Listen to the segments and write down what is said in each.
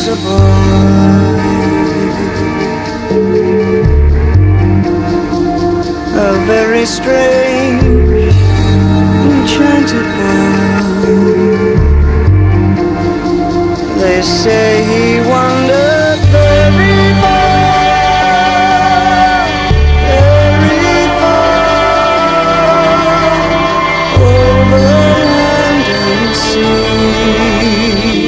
was a boy, a very strange, enchanted boy. They say he wandered very far, very far, over land and sea.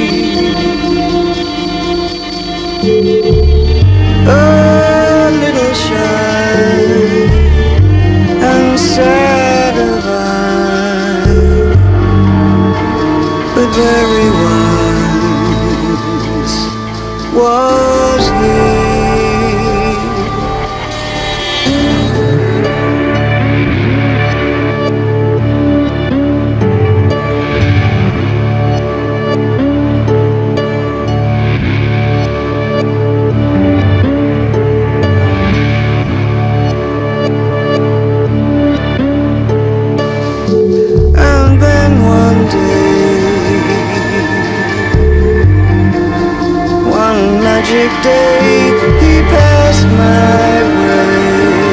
A little shy and sad of eye, but very wise was he. And then one day, one magic day, he passed my way.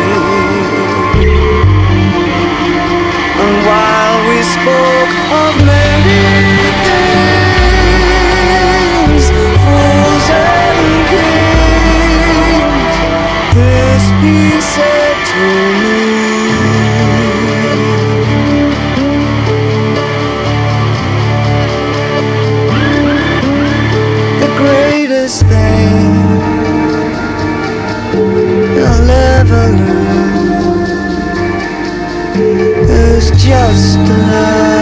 And while we spoke of many things, fools and kings, this he said to me: the greatest thing you'll ever learn is just to love.